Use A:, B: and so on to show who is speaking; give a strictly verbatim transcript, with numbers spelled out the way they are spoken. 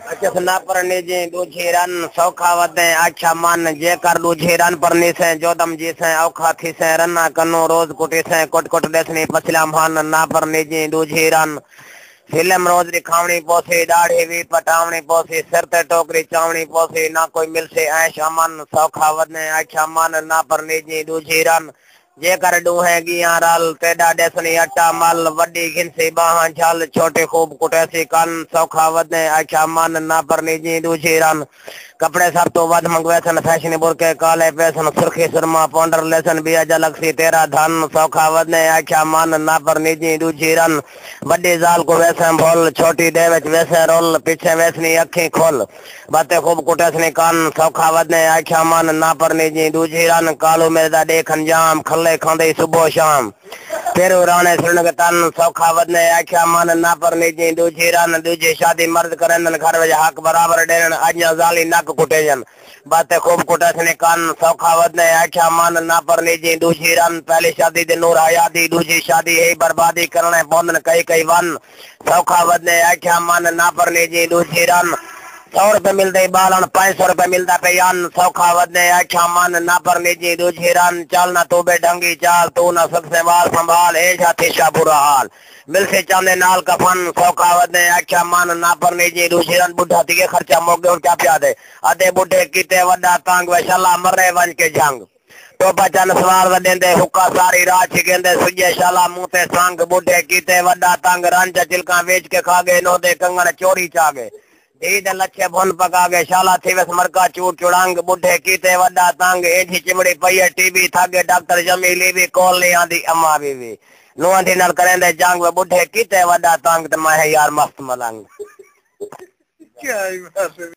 A: अच्छा ना परनी जी दूजी रन सौखा वदे अच्छा मन जेकर दूजी रन परनी से जोदम जी से औखा थी से रन्ना कन्नो रोज कुटी से कोट कोट देसनी पछला मान ना परनी जी दूजी रन फिल्म रोज दिखावनी पोसी दाढ़ी भी पटावनी पोसी सिर ते टोकरी चावनी पोसी ना कोई मिलसे ऐश अमन सौखा वदे अच्छा मन ना परनी जी दूजी रन जेकर डूहे गिया रल तेडा डेसनी अट्टा मल वड्डी घिनसी बाहां झल छोटे खूब कुटैसी कन सौखा वदे अच्छा मन ना परनी जी दूजी रन कपड़े सब तो वध मंगवेसन फैशन बुरके काले पैसन सुर्खी सुरमा पाउडर लेसन बिया जलक्सी तेरा धन सौखा वदे अच्छा मन ना परनी जी दूजी रन बड़ी जाल को वैसे भोल छोटी देवच वैसे रोल पीछे वैसनी अखी खोल बातें खूब कुटसनी कान सौखा वदे अच्छा मन ना परनी जी दूजी रन कालू मेरा देख अंजाम खले खांदे सुबह शाम तेरू राणे सुन तन सौखा वदे अच्छा मन ना परनी जी दूजी रन दूजी शादी मर्द करन घर में हक बराबर डेन अजा जाली नक कुटेजन बातें खूब कुटसनी कान सौखा वदे अच्छा मन ना परनी जी दूजी रन पहली शादी दे नूर हयाती दूजी शादी है बर्बादी करने बोंदन कई कई वन सौखा वदे अच्छा मन ना परनी जी दूजी रन सौ रुपए मिलते बालन पाँच सौ रुपए मिलता पेन सौखा वदे अच्छा मन ना परनी जी दूजी रन चल ना तू बे ढंगी चाल तू ना सबसे बाल संभाल ऐसा थिशा बुरा हाल मिलसे चांदे नाल कफन सौखा वदे अच्छा मन ना परनी जी दूजी रन बुढ़ा दिए खर्चा मोगे और क्या प्याद है अदे बुढ़े कीते वड्डा तांग वशाला मरे वंज के जंग टोपा चन सवार देंदे हुक्का सारी रात छिकेंदे सुजे शाला मुंह ते संग बुढ़े कीते वड्डा तंग रंज चिलका बेच के खा गए नोदे कंगन चोरी चा गए दीद लच्छे भुन पका गए शाला थी वस मरका चूट चुड़ंग बुढ़े कीते वड्डा तंग एठी चिमड़ी पई टीबी थागे डॉक्टर जमी लीवी कॉल नहीं आंदी अम्मा बीवी नुआ थी नल करेंदे जंग बुढ़े कीते वड्डा तंग ते मैं यार मस्त मलंग क्या